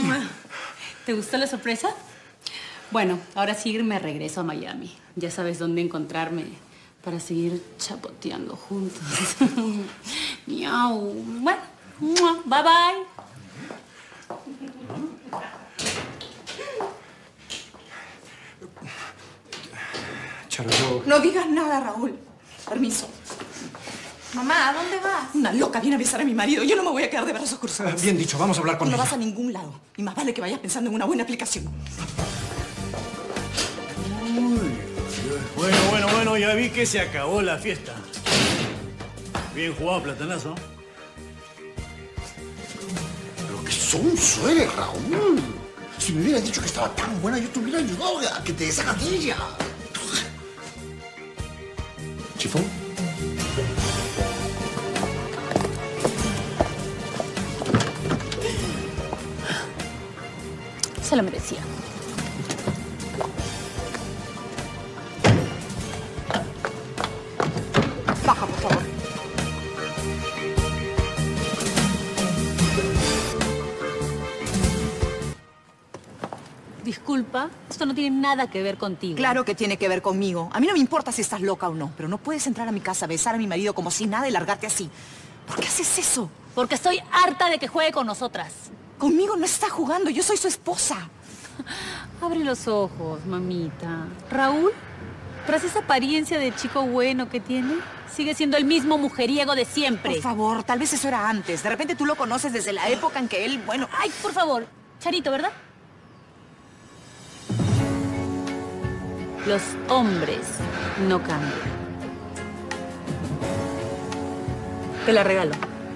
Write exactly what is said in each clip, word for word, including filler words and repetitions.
¿Te gustó la sorpresa? Bueno, ahora sí me regreso a Miami. Ya sabes dónde encontrarme para seguir chapoteando juntos. Miau. Bueno, bye bye. Charo, yo... No digas nada, Raúl. Permiso. Mamá, ¿a dónde vas? Una loca viene a besar a mi marido. Yo no me voy a quedar de brazos cruzados. Bien dicho, vamos a hablar con no ella. No vas a ningún lado. Y más vale que vayas pensando en una buena aplicación. Uy, bueno, bueno, bueno, ya vi que se acabó la fiesta. Bien jugado, platanazo. Pero que son sueles, Raúl. Si me hubieras dicho que estaba tan buena, yo te hubiera ayudado a que te deshagas de ella. ¿Chifón? Se lo merecía. Baja, por favor. Disculpa, esto no tiene nada que ver contigo. Claro que tiene que ver conmigo. A mí no me importa si estás loca o no, pero no puedes entrar a mi casa, besar a mi marido como si nada y largarte así. ¿Por qué haces eso? Porque estoy harta de que juegue con nosotras. Conmigo no está jugando, yo soy su esposa. Abre los ojos, mamita. Raúl, tras esa apariencia de chico bueno que tiene, sigue siendo el mismo mujeriego de siempre. Por favor, tal vez eso era antes. De repente tú lo conoces desde la época en que él, bueno... Ay, por favor. Charito, ¿verdad? Los hombres no cambian. Te la regalo.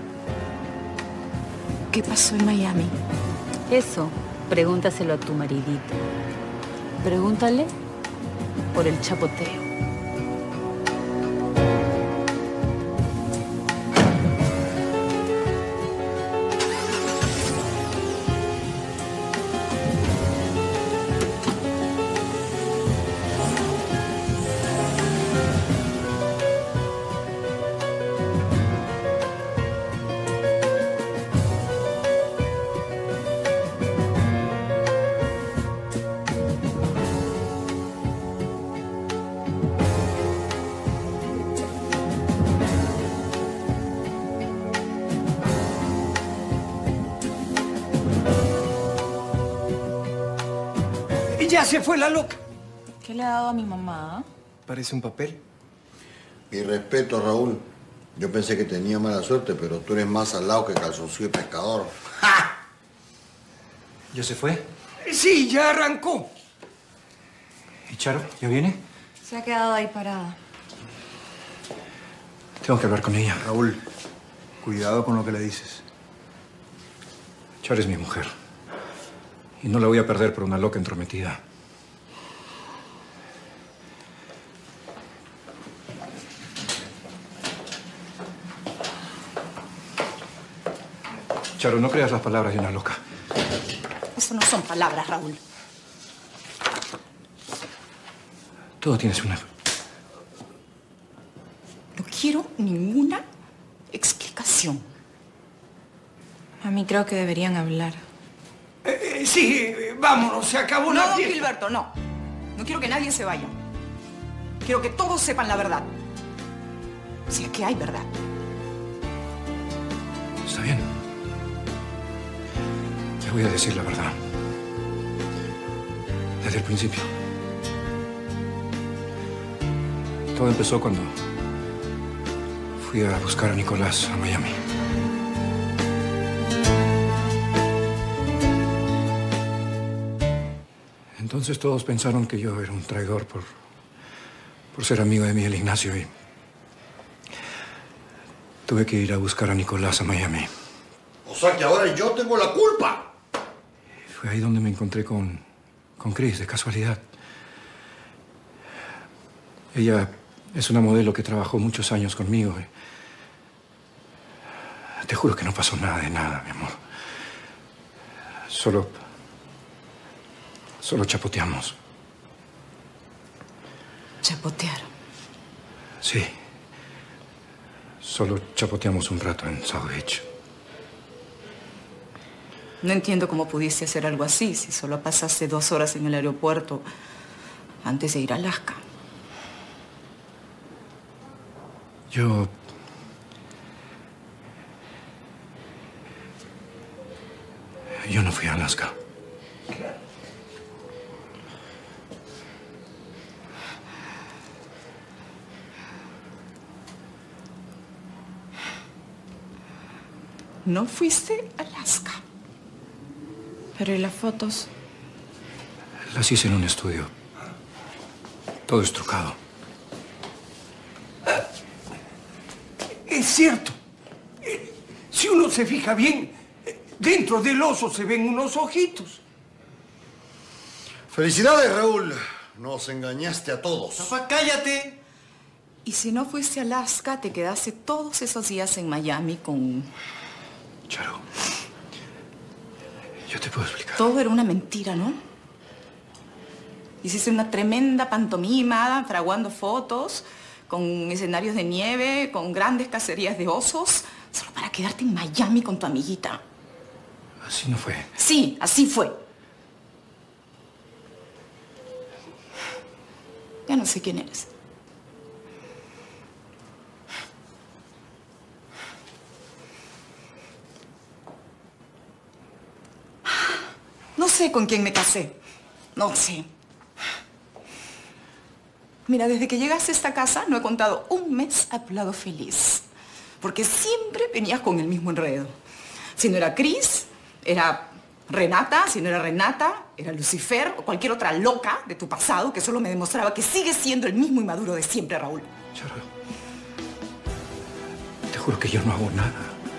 ¿Qué pasó en Miami? Eso, pregúntaselo a tu maridito. Pregúntale por el chapoteo. ¡Ya se fue la loca! ¿Qué le ha dado a mi mamá? Parece un papel. Mi respeto, Raúl. Yo pensé que tenía mala suerte, pero tú eres más salado que calzoncillo de pescador. ¡Ja! ¿Ya se fue? Sí, ya arrancó. ¿Y Charo? ¿Ya viene? Se ha quedado ahí parada. Tengo que hablar con ella. Raúl, cuidado con lo que le dices. Charo es mi mujer. Y no la voy a perder por una loca entrometida. Charo, no creas las palabras de una loca. Eso no son palabras, Raúl. Todo tienes una... No quiero ninguna explicación. Mami, creo que deberían hablar. Eh, eh, sí, vámonos, se acabó la No, fiesta. Gilberto, no. No quiero que nadie se vaya. Quiero que todos sepan la verdad. Si es que hay verdad. Está bien. Te voy a decir la verdad. Desde el principio. Todo empezó cuando fui a buscar a Nicolás a Miami. Entonces todos pensaron que yo era un traidor por, por ser amigo de Miguel Ignacio y tuve que ir a buscar a Nicolás a Miami. O sea que ahora yo tengo la culpa. Fue ahí donde me encontré con, con Cris, de casualidad. Ella es una modelo que trabajó muchos años conmigo. Te juro que no pasó nada de nada, mi amor. Solo... Solo chapoteamos. ¿Chapotear? Sí. Solo chapoteamos un rato en South Beach. No entiendo cómo pudiste hacer algo así si solo pasaste dos horas en el aeropuerto antes de ir a Alaska. Yo... Yo no fui a Alaska. No fuiste a Alaska. Pero ¿y las fotos? Las hice en un estudio. Todo estrucado. Es cierto. Eh, Si uno se fija bien, eh, dentro del oso se ven unos ojitos. Felicidades, Raúl. Nos engañaste a todos. Papá, cállate. Y si no fuiste a Alaska, te quedaste todos esos días en Miami con... Charo, yo te puedo explicar. Todo era una mentira, ¿no? Hiciste una tremenda pantomima, fraguando fotos, con escenarios de nieve, con grandes cacerías de osos, solo para quedarte en Miami con tu amiguita. Así no fue. Sí, así fue. Ya no sé quién eres. No sé con quién me casé. No sé. Mira, desde que llegaste a esta casa no he contado un mes a tu lado feliz. Porque siempre venías con el mismo enredo. Si no era Cris, era Renata. Si no era Renata, era Lucifer o cualquier otra loca de tu pasado que solo me demostraba que sigues siendo el mismo inmaduro de siempre, Raúl. Charo, te juro que yo no hago nada.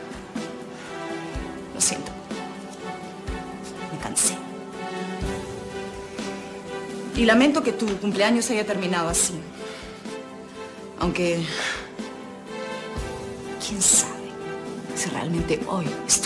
Lo siento. Me cansé. Y lamento que tu cumpleaños haya terminado así. Aunque... ¿quién sabe si realmente hoy estoy